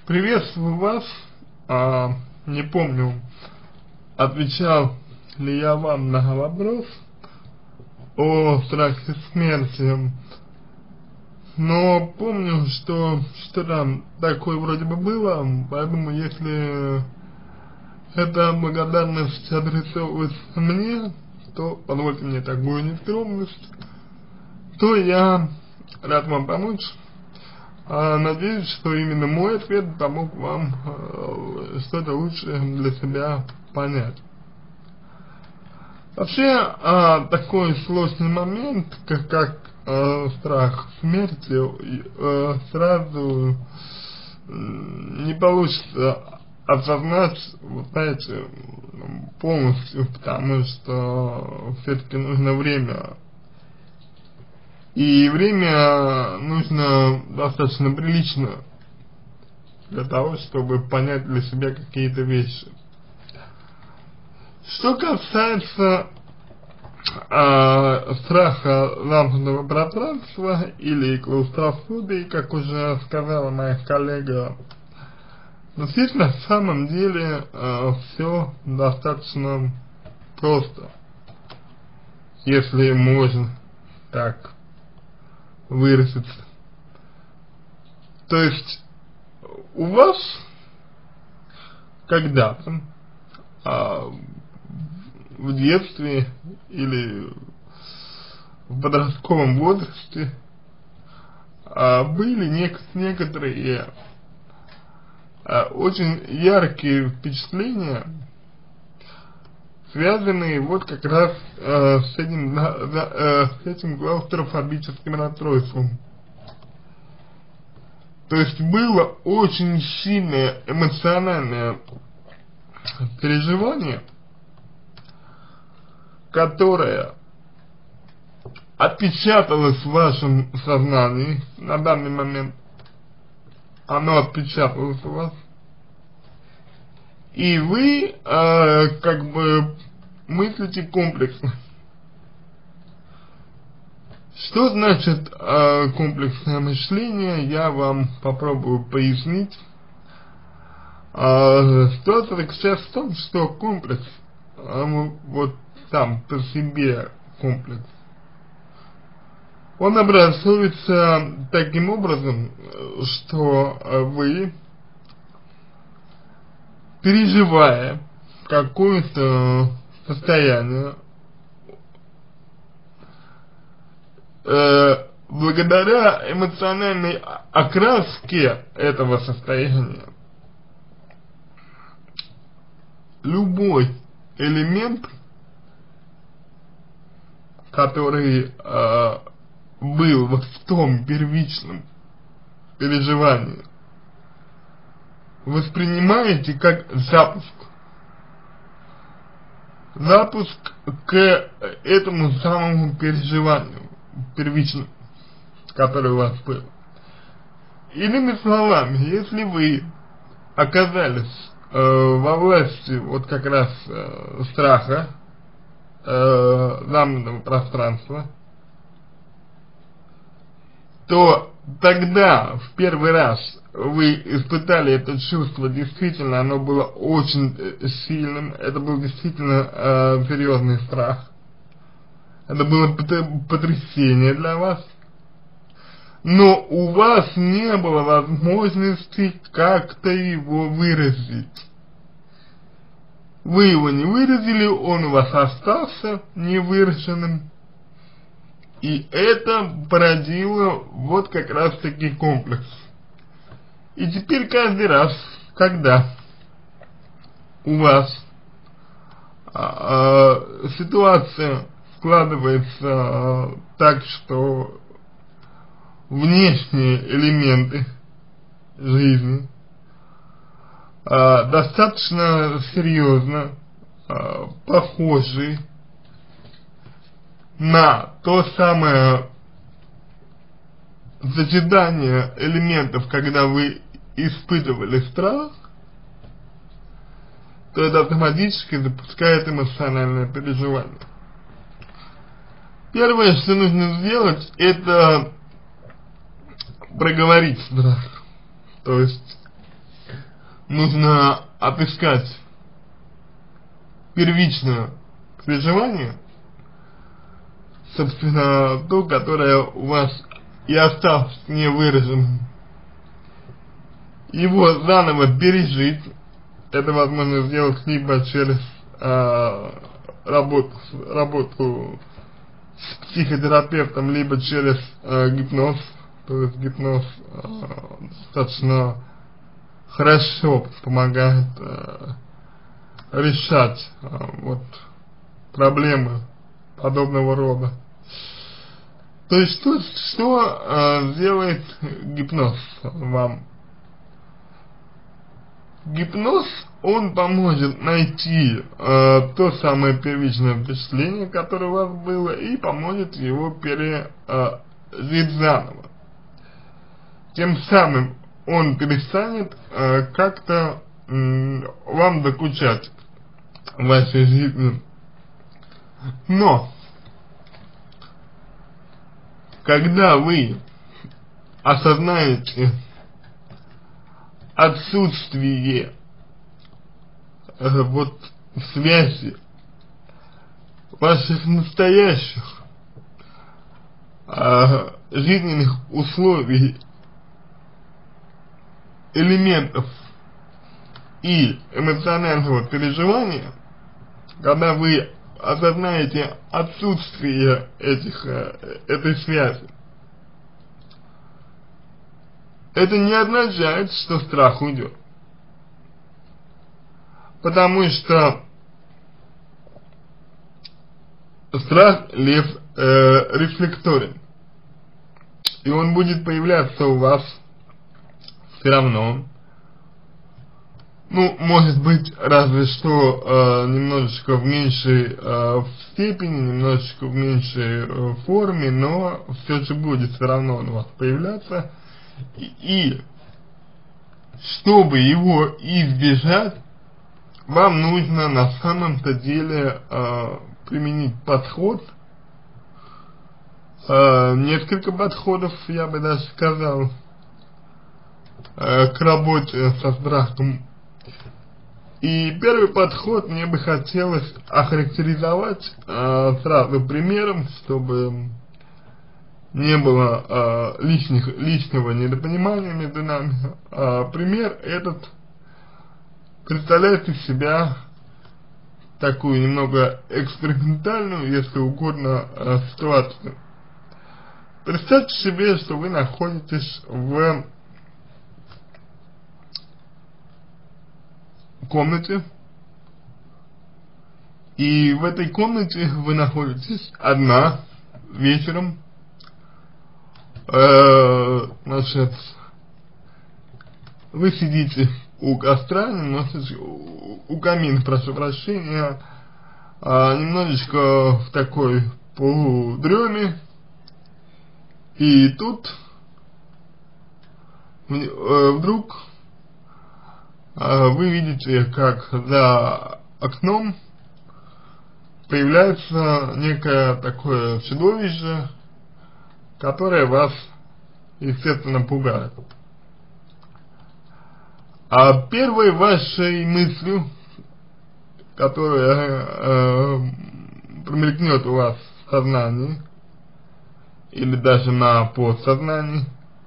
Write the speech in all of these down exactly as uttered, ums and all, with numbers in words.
Приветствую вас. А, не помню, отвечал ли я вам на вопрос о страхе смерти, но помню, что что-то такое вроде бы было, поэтому если эта благодарность адресовывается мне, то позвольте мне такую нескромность, то я рад вам помочь. А, надеюсь, что именно мой ответ помог вам э, что-то лучше для себя понять. Вообще, э, такой сложный момент, как, как э, страх смерти, э, сразу э, не получится осознать, вот знаете, полностью, потому что все-таки нужно время. И время нужно достаточно прилично для того, чтобы понять для себя какие-то вещи. Что касается э, страха замкнутого пространства или клаустрофобии, как уже сказала моя коллега, действительно, на самом деле э, все достаточно просто, если можно так выразиться. То есть у вас когда-то а, в детстве или в подростковом возрасте а, были нек некоторые а, очень яркие впечатления, связанные вот как раз э, с этим, э, с этим клаустрофобическим расстройством. То есть было очень сильное эмоциональное переживание, которое отпечаталось в вашем сознании на данный момент. Оно отпечаталось у вас. И вы, э, как бы, мыслите комплексно. Что значит э, комплексное мышление, я вам попробую пояснить. Э, ситуация заключается в том, что комплекс, э, вот сам по себе комплекс, он образуется таким образом, что вы, переживая какое-то состояние, э, благодаря эмоциональной окраске этого состояния, любой элемент, который э, был вот в том первичном переживании, воспринимаете как запуск. Запуск к этому самому переживанию первичному, который у вас был. Иными словами, если вы оказались э, во власти вот как раз э, страха, э, замкнутого пространства, то тогда в первый раз вы испытали это чувство, действительно, оно было очень сильным, это был действительно э, серьезный страх, это было потрясение для вас, но у вас не было возможности как-то его выразить. Вы его не выразили, он у вас остался невыраженным, и это породило вот как раз таки комплекс. И теперь каждый раз, когда у вас а, а, ситуация складывается а, так, что внешние элементы жизни а, достаточно серьезно а, похожи на то самое сочетание элементов, когда вы испытывали страх, то это автоматически запускает эмоциональное переживание. Первое, что нужно сделать, это проговорить страх. То есть нужно отыскать первичное переживание, собственно, то, которое у вас и осталось невыраженным. Его заново пережить, это возможно сделать либо через э, работу, работу с психотерапевтом, либо через э, гипноз. То есть гипноз э, достаточно хорошо помогает э, решать э, вот проблемы подобного рода. То есть что, что э, делает гипноз вам? Гипноз, он поможет найти э, то самое первичное впечатление, которое у вас было, и поможет его пережить э, заново. Тем самым он перестанет э, как-то э, вам докучать в вашей жизни. Но когда вы осознаете отсутствие э, вот связи ваших настоящих э, жизненных условий, элементов и эмоционального переживания, когда вы осознаете отсутствие этих, э, этой связи, это не означает, что страх уйдет. Потому что страх, лев, э, рефлекторен. И он будет появляться у вас все равно. Ну, может быть, разве что э, немножечко в меньшей э, степени, немножечко в меньшей э, форме, но все же будет все равно он у вас появляться. И, и чтобы его избежать, вам нужно на самом-то деле э, применить подход, э, несколько подходов, я бы даже сказал, э, к работе со страхом. И первый подход мне бы хотелось охарактеризовать э, сразу примером, чтобы не было э, лишних, лишнего недопонимания между нами. Э, пример этот представляет из себя такую немного экспериментальную, если угодно, э, ситуацию. Представьте себе, что вы находитесь в комнате, и в этой комнате вы находитесь одна вечером. Э, значит, вы сидите у костра, немножечко, у, у камина, прошу прощения, э, немножечко в такой полудреме, и тут э, вдруг э, вы видите, как за окном появляется некое такое чудовище, которое вас, естественно, пугает. А первой вашей мыслью, которая э, промелькнет у вас в сознании, или даже на подсознании,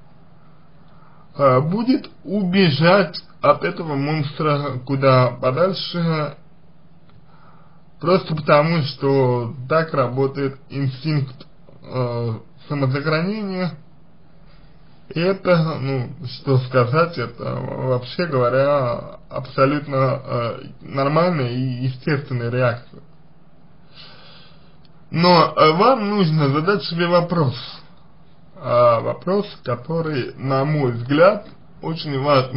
э, будет убежать от этого монстра куда подальше, просто потому, что так работает инстинкт э, самосохранения. И это, ну, что сказать, это, вообще говоря, абсолютно э, нормальная и естественная реакция. Но э, вам нужно задать себе вопрос. Э, вопрос, который, на мой взгляд, очень важен.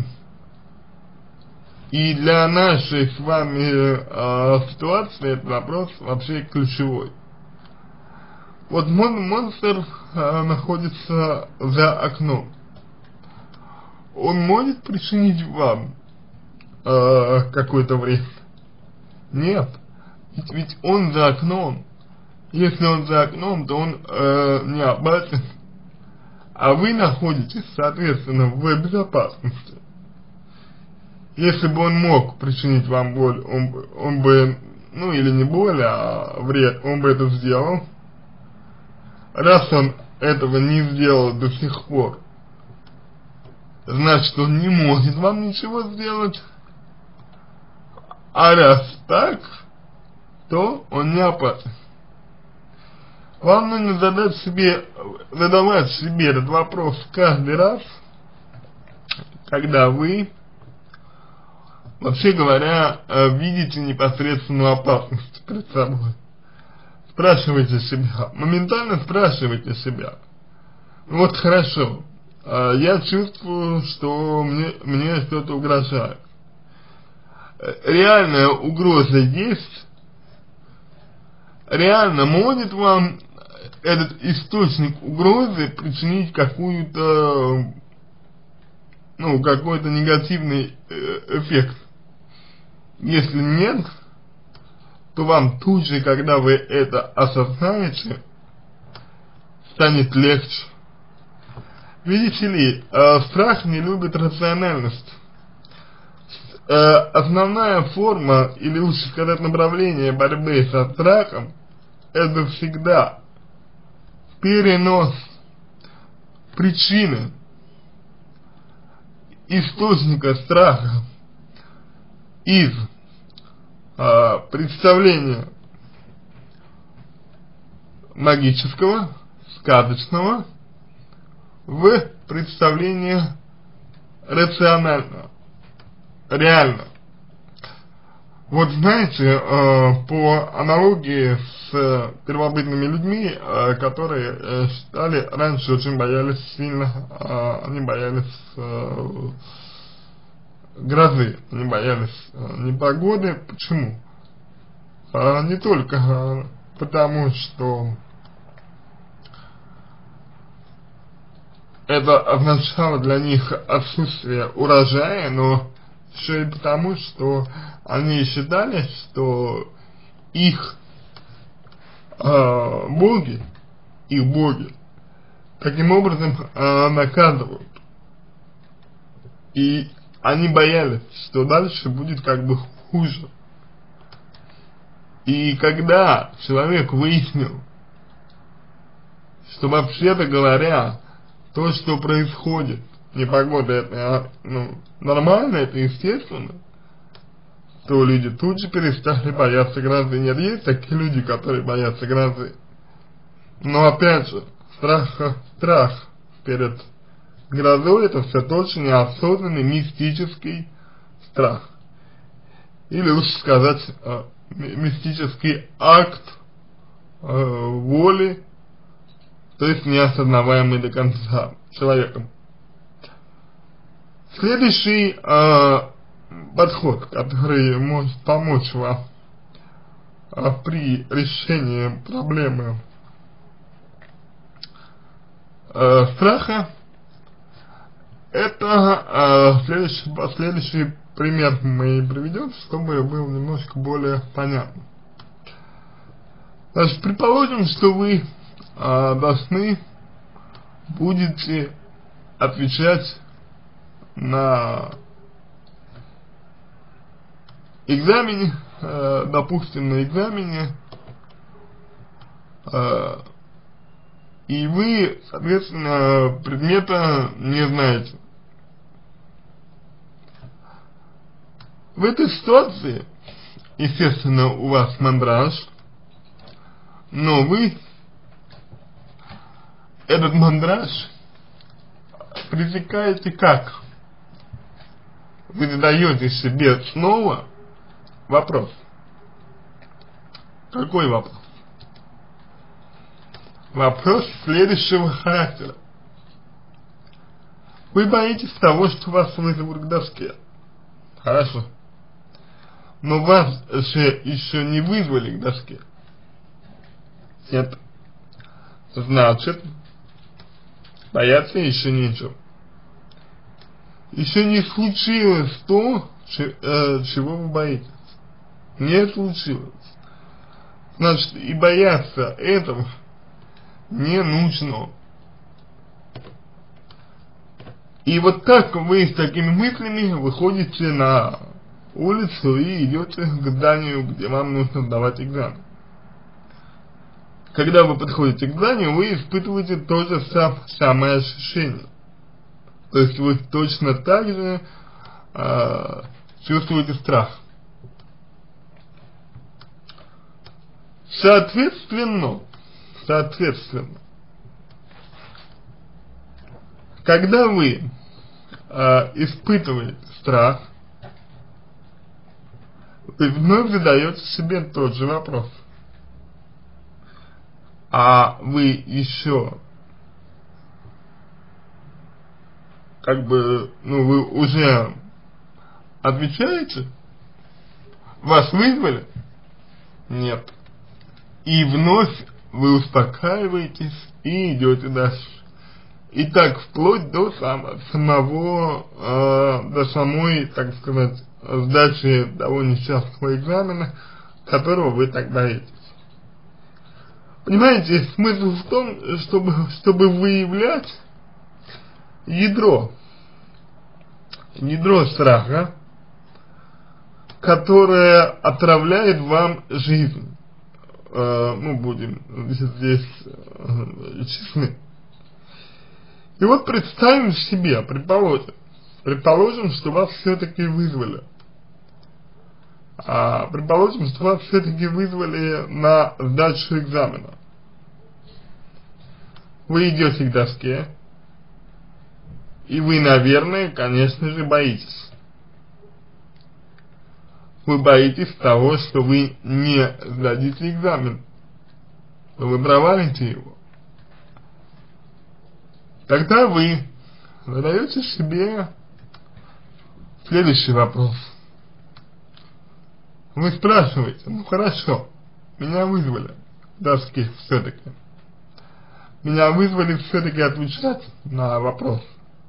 И для нашей с вами э, ситуации этот вопрос вообще ключевой. Вот мон монстр э, находится за окном. Он может причинить вам э, какой-то вред? Нет. Ведь, ведь он за окном. Если он за окном, то он э, не опасен. А вы находитесь, соответственно, в безопасности. Если бы он мог причинить вам боль, он, бы- он бы, ну или не боль, а вред, он бы это сделал. Раз он этого не сделал до сих пор, значит, он не может вам ничего сделать. А раз так, то он не опасен. Вам нужно задать себе, задавать себе этот вопрос каждый раз, когда вы, вообще говоря, видите непосредственную опасность перед собой. Спрашивайте себя, моментально спрашивайте себя. Вот хорошо, я чувствую, что мне, мне что-то угрожает. Реальная угроза есть? Реально может вам этот источник угрозы причинить какую-то, ну, какой-то негативный эффект? Если нет, то вам тут же, когда вы это осознаете, станет легче. Видите ли, э, страх не любит рациональность. Э, основная форма, или лучше сказать направление борьбы со страхом, это всегда перенос причины, источника страха из э, представления магического, сказочного, в представление рационального, реально. Вот знаете, э, по аналогии с первобытными людьми, э, которые э, считали, раньше очень боялись сильно, э, они боялись э, грозы, они боялись э, непогоды. Почему? Э, не только э, потому, что это означало для них отсутствие урожая, но еще и потому, что они считали, что их э, боги, их боги, таким образом э, наказывают. И они боялись, что дальше будет как бы хуже. И когда человек выяснил, что вообще-то говоря, то, что происходит, непогода, это ну, нормально, это естественно, то люди тут же перестали бояться грозы. Нет, есть такие люди, которые боятся грозы. Но опять же, страх, страх перед грозой — это все тот же неосознанный мистический страх. Или лучше сказать, э, мистический акт э, воли, то есть неосознаваемый до конца человеком. Следующий э, подход, который может помочь вам э, при решении проблемы э, страха, это э, следующий, следующий пример мы приведем, чтобы было немножко более понятно. Значит, предположим, что вы э, должны будете отвечать на экзамене, э, допустим, на экзамене, э, и вы, соответственно, предмета не знаете. В этой ситуации, естественно, у вас мандраж, но вы этот мандраж пресекаете как? Вы задаете себе снова вопрос. Какой вопрос? Вопрос следующего характера. Вы боитесь того, что вас вызовут к доске. Хорошо. Но вас же еще не вызвали к доске. Нет. Значит, бояться еще нечего. Еще не случилось то, чего вы боитесь. Не случилось. Значит, и бояться этого не нужно. И вот так вы с такими мыслями выходите на улицу и идете к зданию, где вам нужно сдавать экзамен. Когда вы подходите к зданию, вы испытываете то же сам, самое ощущение. То есть вы точно так же э, чувствуете страх. Соответственно, соответственно, когда вы э, испытываете страх, вы вновь задаете себе тот же вопрос. А вы еще, как бы, ну, вы уже отвечаете? Вас вызвали? Нет. И вновь вы успокаиваетесь и идете дальше. И так вплоть до сам, самого, э, до самой, так сказать, сдачи того несчастного экзамена, которого вы так боитесь. Понимаете, смысл в том, чтобы, чтобы выявлять ядро, ядро страха, которое отравляет вам жизнь. Э, ну, будем здесь э, честны. И вот представим себе, предположим, предположим, что вас все-таки вызвали. А, предположим, что вас все-таки вызвали на сдачу экзамена. Вы идете к доске, и вы, наверное, конечно же, боитесь. Вы боитесь того, что вы не сдадите экзамен, что вы провалите его. Тогда вы задаете себе следующий вопрос. Вы спрашиваете: ну хорошо, меня вызвали к доске все-таки. Меня вызвали все-таки отвечать на вопрос.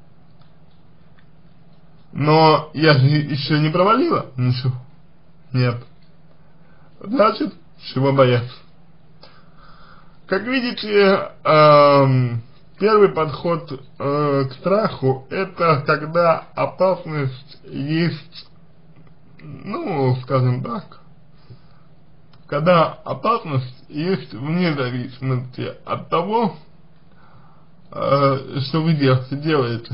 Но я же еще не провалила ничего. Нет. Значит, чего бояться? Как видите, эм, первый подход э, к страху — это когда опасность есть, ну, скажем так, когда опасность есть вне зависимости от того, э, что вы делаете.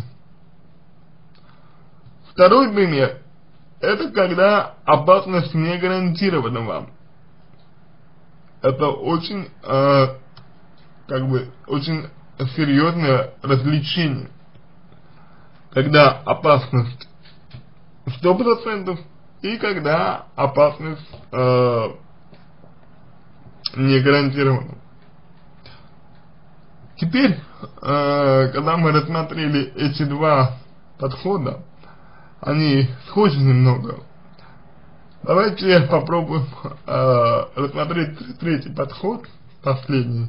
Второй пример — это когда опасность не гарантирована вам. Это очень, э, как бы, очень серьезное развлечение, когда опасность сто процентов и когда опасность э, не гарантирована. Теперь, э, когда мы рассмотрели эти два подхода, они схожи немного, давайте попробуем э, рассмотреть третий подход, последний,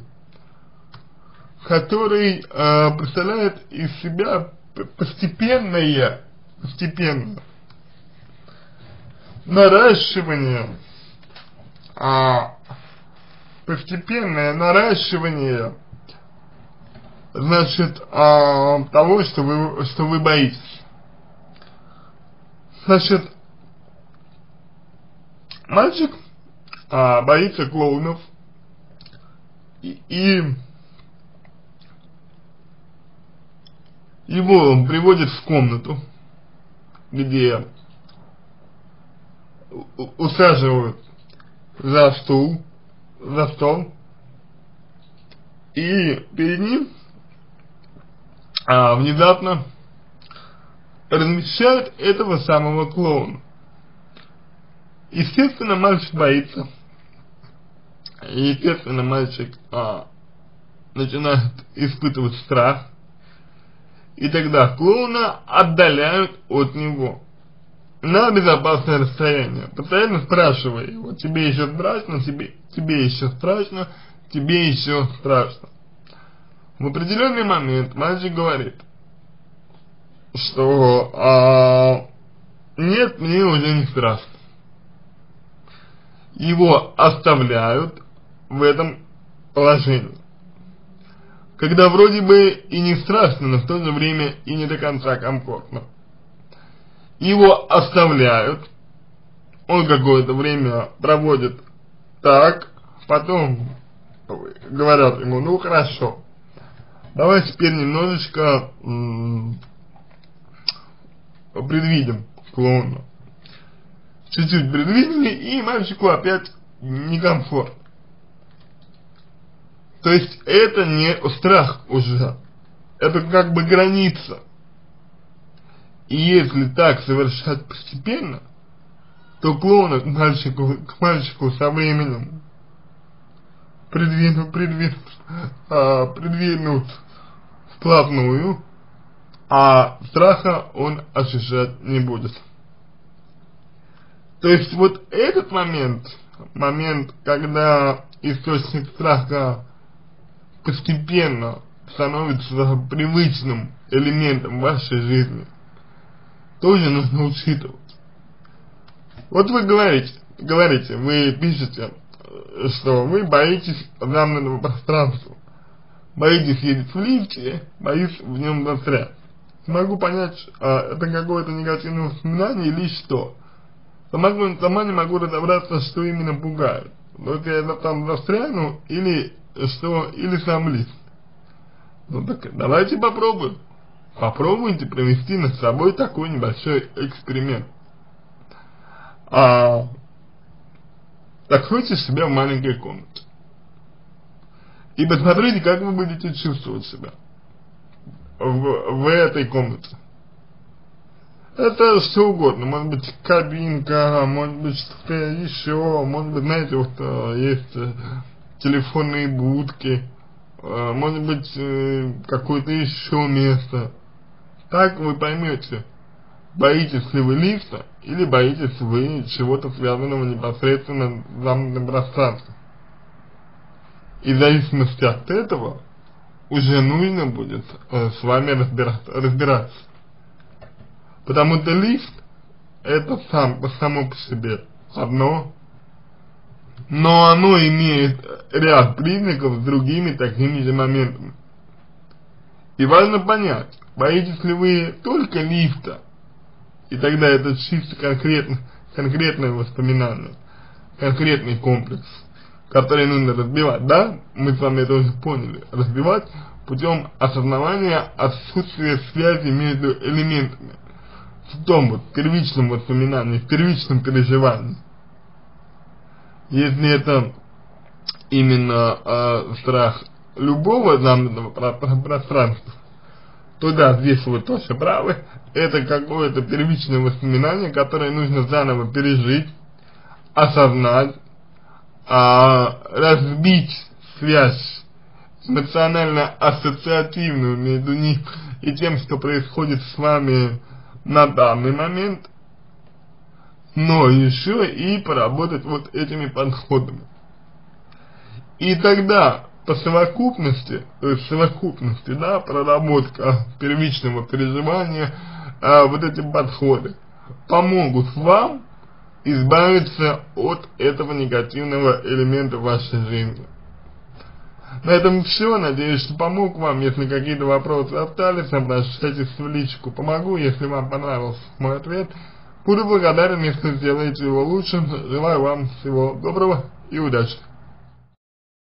который э, представляет из себя постепенное, постепенное наращивание, а, постепенное наращивание, значит, а, того, что вы, что вы боитесь. Значит, мальчик а, боится клоунов, и, и его приводят в комнату, где усаживают за стул, за стол, и перед ним а, внезапно размещают этого самого клоуна. Естественно, мальчик боится. Естественно, мальчик а, начинает испытывать страх. И тогда клоуна отдаляют от него на безопасное расстояние, постоянно спрашивая его: тебе еще страшно, тебе, тебе еще страшно, тебе еще страшно. В определенный момент мальчик говорит, что а, нет, мне уже не страшно. Его оставляют в этом положении. когда вроде бы и не страшно, но в то же время и не до конца комфортно. Его оставляют, он какое-то время проводит так, потом говорят ему: ну хорошо, давай теперь немножечко предвидим клоуна. Чуть-чуть предвидели, и мальчику опять некомфортно. То есть это не страх уже, это как бы граница. И если так совершать постепенно, то клоуна к мальчику, к мальчику со временем придвинут, придвинут, а, придвинут вплотную, а страха он ощущать не будет. То есть вот этот момент, момент, когда источник страха постепенно становится привычным элементом вашей жизни, тоже нужно учитывать. Вот вы говорите, говорите, вы пишете, что вы боитесь замкнутого пространства, боитесь ездить в лифте, боитесь в нем застрять. Могу понять, это какое-то негативное воспоминание или что. Сама, сама не могу разобраться, что именно пугает. Вот я там застряну или что, или сам лифт. Ну так давайте попробуем. Попробуйте провести над собой такой небольшой эксперимент. А, закройте себя в маленькой комнате. И посмотрите, как вы будете чувствовать себя в, в этой комнате. Это что угодно, может быть кабинка, может быть что-то еще, может быть, знаете, вот есть телефонные будки, может быть какое-то еще место. Так вы поймете, боитесь ли вы лифта или боитесь вы чего-то связанного непосредственно с замкнутым пространством. И в зависимости от этого уже нужно будет э, с вами разбираться, разбираться. Потому что лифт это сам, само по себе одно, но оно имеет ряд признаков с другими такими же моментами. И важно понять, боитесь ли вы только лифта, и тогда это чисто конкретно, конкретное воспоминание, конкретный комплекс, который нужно разбивать, да, мы с вами это уже поняли, разбивать путем осознавания отсутствия связи между элементами, в том вот первичном воспоминании, в первичном переживании. Если это именно э, страх любого замкнутого пространства, то да, здесь вы тоже правы, это какое-то первичное воспоминание, которое нужно заново пережить, осознать, а, разбить связь эмоционально-ассоциативную между ним и тем, что происходит с вами на данный момент, но еще и поработать вот этими подходами. И тогда по совокупности, то есть совокупности, да, проработка первичного переживания, а, вот эти подходы помогут вам избавиться от этого негативного элемента в вашей жизни. На этом все. Надеюсь, что помог вам. Если какие-то вопросы остались, обращайтесь в личку. Помогу, если вам понравился мой ответ. Буду благодарен, если сделаете его лучше. Желаю вам всего доброго и удачи.